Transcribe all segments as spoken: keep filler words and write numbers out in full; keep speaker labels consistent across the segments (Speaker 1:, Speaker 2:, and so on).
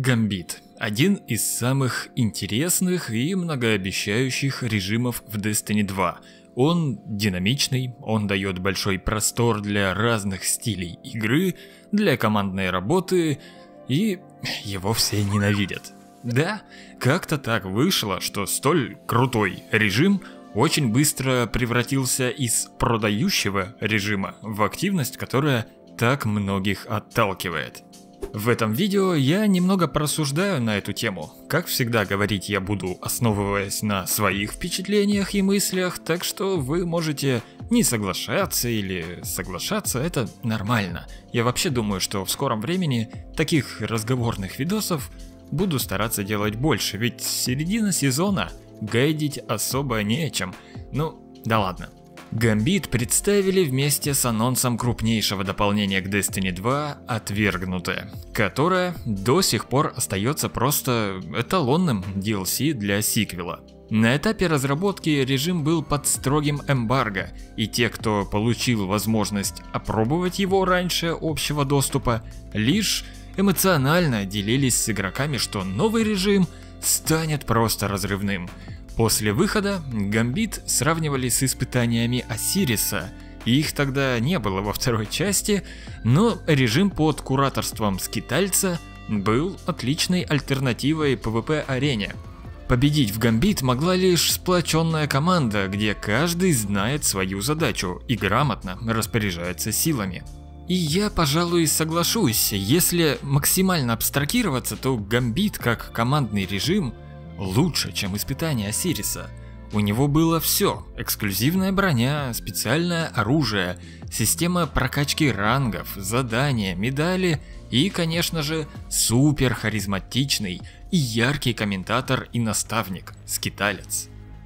Speaker 1: Гамбит – один из самых интересных и многообещающих режимов в Destiny два. Он динамичный, он дает большой простор для разных стилей игры, для командной работы, и его все ненавидят. Да, как-то так вышло, что столь крутой режим очень быстро превратился из продающего режима в активность, которая так многих отталкивает. В этом видео я немного порассуждаю на эту тему. Как всегда, говорить я буду, основываясь на своих впечатлениях и мыслях, так что вы можете не соглашаться или соглашаться, это нормально. Я вообще думаю, что в скором времени таких разговорных видосов буду стараться делать больше, ведь середина сезона, гайдить особо не о чем. Ну, да ладно. Гамбит представили вместе с анонсом крупнейшего дополнения к Destiny два «Отвергнутое», которое до сих пор остается просто эталонным ди эл си для сиквела. На этапе разработки режим был под строгим эмбарго, и те, кто получил возможность опробовать его раньше общего доступа, лишь эмоционально делились с игроками, что новый режим станет просто разрывным. После выхода Гамбит сравнивали с испытаниями Осириса, их тогда не было во второй части, но режим под кураторством Скитальца был отличной альтернативой пэ вэ пэ-арене. Победить в Гамбит могла лишь сплоченная команда, где каждый знает свою задачу и грамотно распоряжается силами. И я, пожалуй, соглашусь, если максимально абстрагироваться, то Гамбит как командный режим лучше, чем испытание Осириса. У него было все: эксклюзивная броня, специальное оружие, система прокачки рангов, задания, медали и, конечно же, супер харизматичный и яркий комментатор и наставник – Скиталец.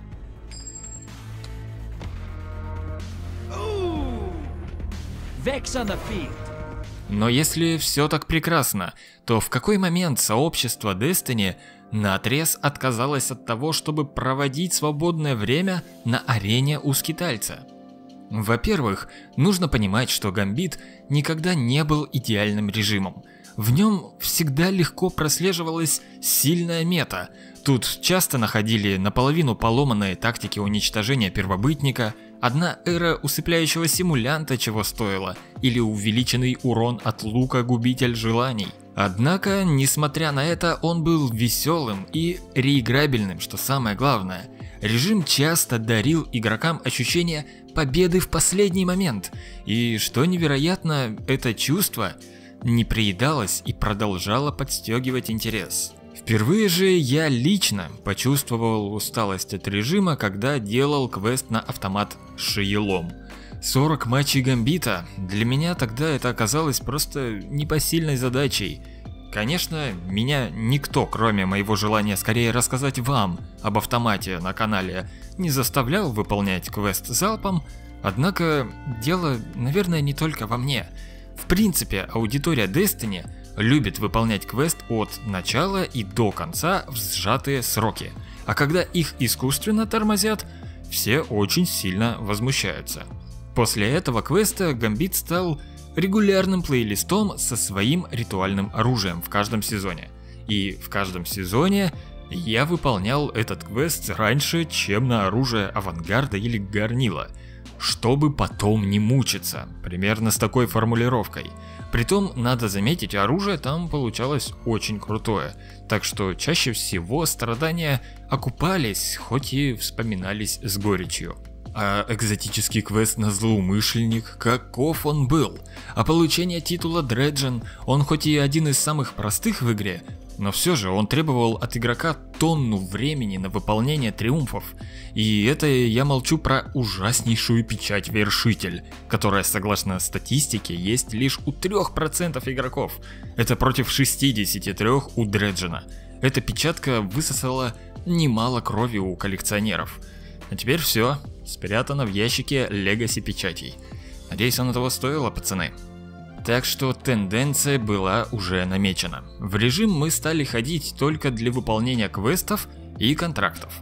Speaker 1: Но если все так прекрасно, то в какой момент сообщество Destiny наотрез отказалось от того, чтобы проводить свободное время на арене у Скитальца? Во-первых, нужно понимать, что Гамбит никогда не был идеальным режимом. В нем всегда легко прослеживалась сильная мета. Тут часто находили наполовину поломанные тактики уничтожения первобытника, одна эра усыпляющего симулянта чего стоила, или увеличенный урон от лука губитель желаний. Однако, несмотря на это, он был веселым и реиграбельным, что самое главное. Режим часто дарил игрокам ощущение победы в последний момент, и, что невероятно, это чувство не приедалось и продолжало подстегивать интерес. Впервые же я лично почувствовал усталость от режима, когда делал квест на автомат Шиелом. сорок матчей Гамбита, для меня тогда это оказалось просто непосильной задачей. Конечно, меня никто, кроме моего желания скорее рассказать вам об автомате на канале, не заставлял выполнять квест залпом, однако дело, наверное, не только во мне. В принципе, аудитория Destiny любит выполнять квест от начала и до конца в сжатые сроки, а когда их искусственно тормозят, все очень сильно возмущаются. После этого квеста Гамбит стал регулярным плейлистом со своим ритуальным оружием в каждом сезоне. И в каждом сезоне я выполнял этот квест раньше, чем на оружие Авангарда или Горнила, чтобы потом не мучиться, примерно с такой формулировкой. Притом, надо заметить, оружие там получалось очень крутое, так что чаще всего страдания окупались, хоть и вспоминались с горечью. А экзотический квест на злоумышленник, каков он был? А получение титула Дреджен, он хоть и один из самых простых в игре, но все же он требовал от игрока тонну времени на выполнение триумфов. И это я молчу про ужаснейшую печать Вершитель, которая, согласно статистике, есть лишь у трёх процентов игроков. Это против шестидесяти трёх у Дреджена. Эта печатка высосала немало крови у коллекционеров. А теперь все спрятано в ящике Legacy печатей. Надеюсь, оно того стоило, пацаны. Так что тенденция была уже намечена. В режим мы стали ходить только для выполнения квестов и контрактов.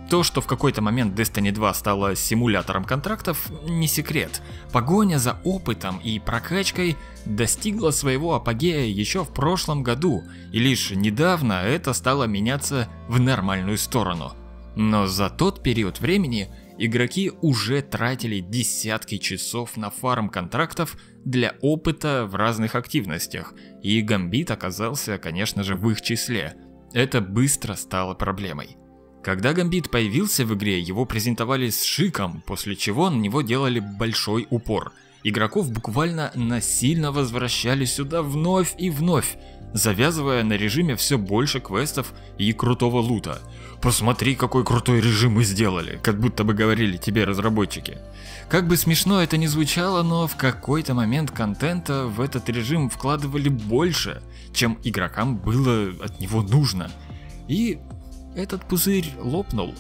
Speaker 1: То, что в какой-то момент Destiny два стала симулятором контрактов, не секрет. Погоня за опытом и прокачкой достигла своего апогея еще в прошлом году, и лишь недавно это стало меняться в нормальную сторону. Но за тот период времени игроки уже тратили десятки часов на фарм контрактов для опыта в разных активностях, и Гамбит оказался, конечно же, в их числе. Это быстро стало проблемой. Когда Гамбит появился в игре, его презентовали с шиком, после чего на него делали большой упор. Игроков буквально насильно возвращали сюда вновь и вновь, завязывая на режиме все больше квестов и крутого лута. «Посмотри, какой крутой режим мы сделали», как будто бы говорили тебе разработчики. Как бы смешно это ни звучало, но в какой-то момент контента в этот режим вкладывали больше, чем игрокам было от него нужно. И этот пузырь лопнул.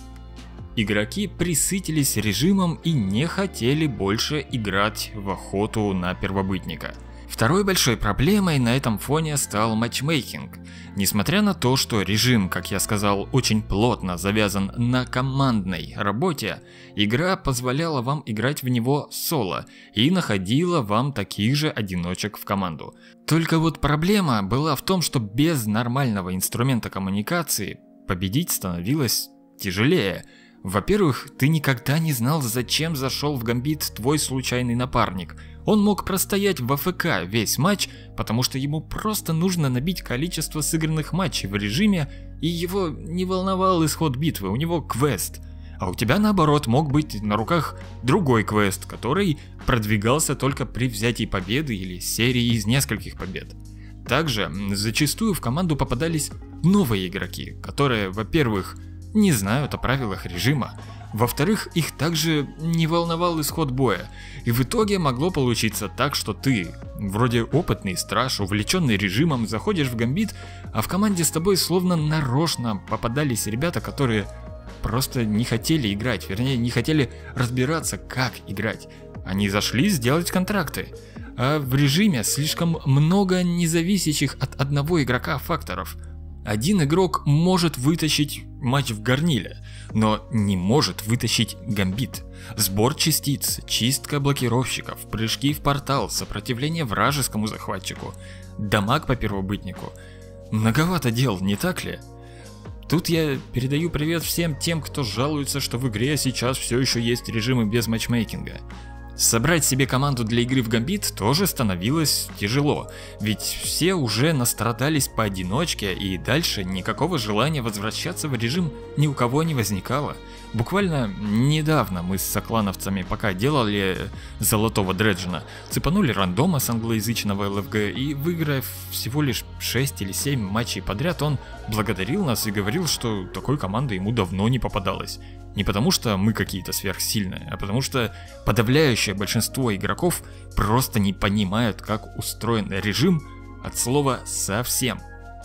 Speaker 1: Игроки присытились режимом и не хотели больше играть в охоту на первобытника. Второй большой проблемой на этом фоне стал матчмейкинг. Несмотря на то, что режим, как я сказал, очень плотно завязан на командной работе, игра позволяла вам играть в него соло и находила вам таких же одиночек в команду. Только вот проблема была в том, что без нормального инструмента коммуникации победить становилось тяжелее. Во-первых, ты никогда не знал, зачем зашел в Гамбит твой случайный напарник. Он мог простоять в АФК весь матч, потому что ему просто нужно набить количество сыгранных матчей в режиме, и его не волновал исход битвы, у него квест. А у тебя наоборот мог быть на руках другой квест, который продвигался только при взятии победы или серии из нескольких побед. Также зачастую в команду попадались новые игроки, которые, во-первых, не знают о правилах режима, во-вторых, их также не волновал исход боя, и в итоге могло получиться так, что ты, вроде опытный страж, увлеченный режимом, заходишь в Гамбит, а в команде с тобой словно нарочно попадались ребята, которые просто не хотели играть, вернее не хотели разбираться, как играть. Они зашли сделать контракты. А в режиме слишком много независящих от одного игрока факторов. Один игрок может вытащить матч в горниле, но не может вытащить Гамбит. Сбор частиц, чистка блокировщиков, прыжки в портал, сопротивление вражескому захватчику, дамаг по первобытнику. Многовато дел, не так ли? Тут я передаю привет всем тем, кто жалуется, что в игре сейчас все еще есть режимы без матчмейкинга. Собрать себе команду для игры в Гамбит тоже становилось тяжело, ведь все уже настрадались поодиночке, и дальше никакого желания возвращаться в режим ни у кого не возникало. Буквально недавно мы с соклановцами, пока делали Золотого Дреджина, цепанули рандома с англоязычного эл эф джи, и выиграв всего лишь шесть или семь матчей подряд, он благодарил нас и говорил, что такой команды ему давно не попадалось. Не потому что мы какие-то сверхсильные, а потому что подавляющее большинство игроков просто не понимают, как устроен режим от слова «совсем».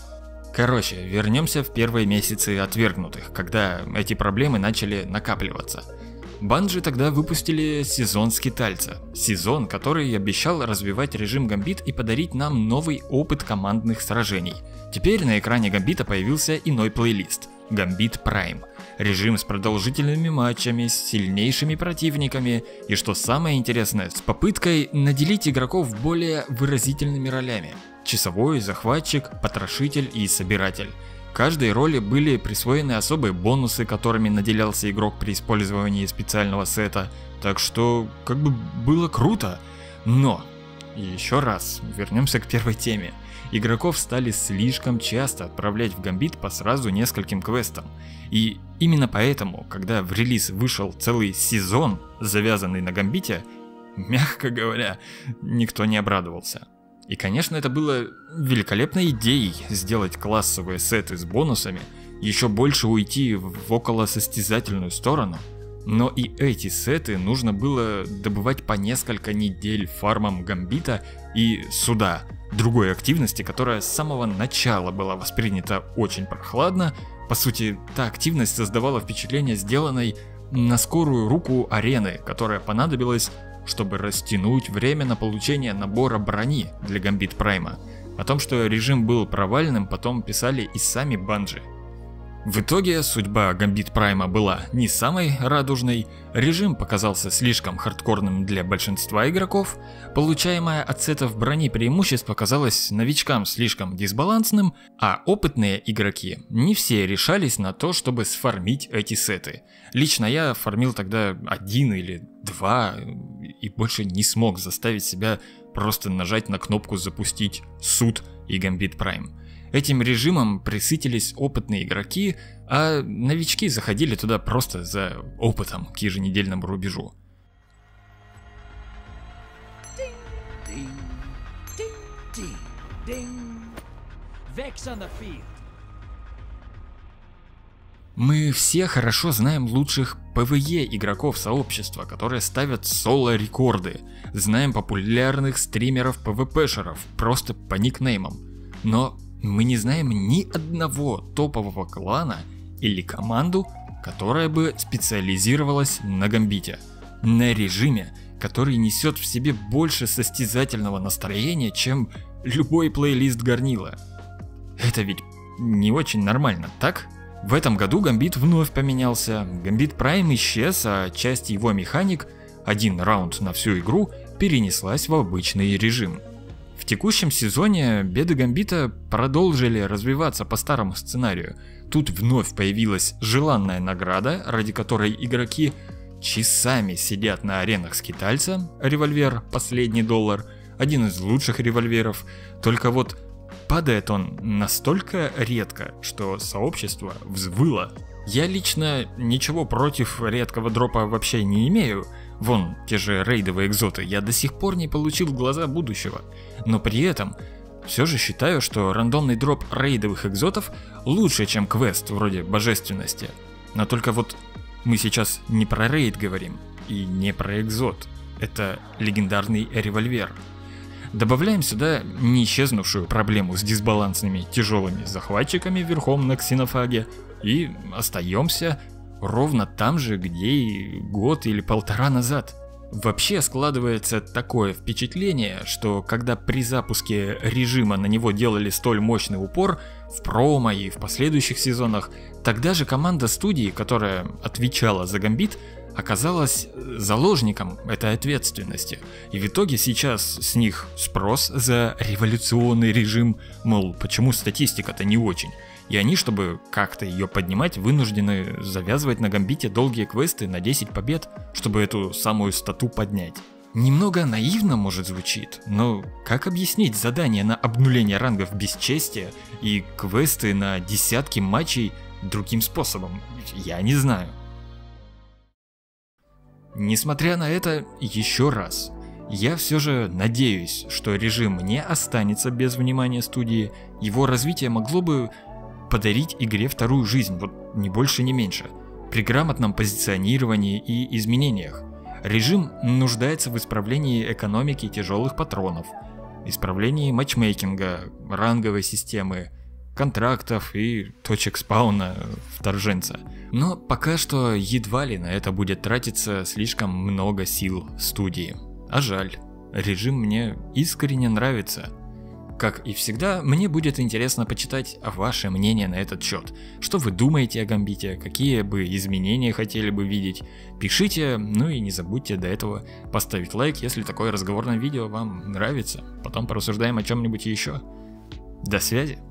Speaker 1: Короче, вернемся в первые месяцы Отвергнутых, когда эти проблемы начали накапливаться. Банжи тогда выпустили сезон Скитальца, сезон, который обещал развивать режим Гамбит и подарить нам новый опыт командных сражений. Теперь на экране Гамбита появился иной плейлист – Гамбит Прайм. Режим с продолжительными матчами, с сильнейшими противниками и, что самое интересное, с попыткой наделить игроков более выразительными ролями. Часовой, захватчик, потрошитель и собиратель. Каждой роли были присвоены особые бонусы, которыми наделялся игрок при использовании специального сета, так что как бы было круто. Но, еще раз, вернемся к первой теме. Игроков стали слишком часто отправлять в Гамбит по сразу нескольким квестам. И именно поэтому, когда в релиз вышел целый сезон, завязанный на Гамбите, мягко говоря, никто не обрадовался. И конечно, это было великолепной идеей сделать классовые сеты с бонусами, еще больше уйти в околосостязательную сторону. Но и эти сеты нужно было добывать по несколько недель фармом Гамбита и суда, другой активности, которая с самого начала была воспринята очень прохладно. По сути, та активность создавала впечатление сделанной на скорую руку арены, которая понадобилась, чтобы растянуть время на получение набора брони для Гамбит Прайма. О том, что режим был провальным, потом писали и сами Банжи. В итоге судьба Гамбит Прайма была не самой радужной, режим показался слишком хардкорным для большинства игроков, получаемое от сетов брони преимущество казалось новичкам слишком дисбалансным, а опытные игроки не все решались на то, чтобы сфармить эти сеты. Лично я фармил тогда один или два и больше не смог заставить себя просто нажать на кнопку «Запустить суд» и Гамбит Прайм. Этим режимом присытились опытные игроки, а новички заходили туда просто за опытом к еженедельному рубежу. Мы все хорошо знаем лучших пэ вэ е игроков сообщества, которые ставят соло-рекорды. Знаем популярных стримеров пэ вэ пэ-шеров просто по никнеймам. Но мы не знаем ни одного топового клана или команду, которая бы специализировалась на гамбите. На режиме, который несет в себе больше состязательного настроения, чем любой плейлист Горнила. Это ведь не очень нормально, так? В этом году Гамбит вновь поменялся, Гамбит Прайм исчез, а часть его механик, один раунд на всю игру, перенеслась в обычный режим. В текущем сезоне беды Гамбита продолжили развиваться по старому сценарию. Тут вновь появилась желанная награда, ради которой игроки часами сидят на аренах скитальца, револьвер «Последний доллар», один из лучших револьверов, только вот падает он настолько редко, что сообщество взвыло. Я лично ничего против редкого дропа вообще не имею. Вон, те же рейдовые экзоты, я до сих пор не получил глаза будущего. Но при этом все же считаю, что рандомный дроп рейдовых экзотов лучше, чем квест вроде божественности. Но только вот мы сейчас не про рейд говорим и не про экзот. Это легендарный револьвер. Добавляем сюда не исчезнувшую проблему с дисбалансными тяжелыми захватчиками верхом на ксенофаге и остаемся ровно там же, где и год или полтора назад. Вообще складывается такое впечатление, что когда при запуске режима на него делали столь мощный упор в промо и в последующих сезонах, тогда же команда студии, которая отвечала за Гамбит, оказалась заложником этой ответственности. И в итоге сейчас с них спрос за революционный режим, мол, почему статистика-то не очень. И они, чтобы как-то ее поднимать, вынуждены завязывать на Гамбите долгие квесты на десять побед, чтобы эту самую стату поднять. Немного наивно, может, звучит, но как объяснить задание на обнуление рангов бесчестия и квесты на десятки матчей другим способом? Я не знаю. Несмотря на это, еще раз, я все же надеюсь, что режим не останется без внимания студии, его развитие могло бы подарить игре вторую жизнь, вот ни больше, ни меньше, при грамотном позиционировании и изменениях. Режим нуждается в исправлении экономики тяжелых патронов, исправлении матчмейкинга, ранговой системы, контрактов и точек спауна вторженца. Но пока что едва ли на это будет тратиться слишком много сил студии. А жаль, режим мне искренне нравится. Как и всегда, мне будет интересно почитать ваше мнение на этот счет. Что вы думаете о Гамбите, какие бы изменения хотели бы видеть. Пишите, ну и не забудьте до этого поставить лайк, если такое разговорное видео вам нравится. Потом порассуждаем о чем-нибудь еще. До связи!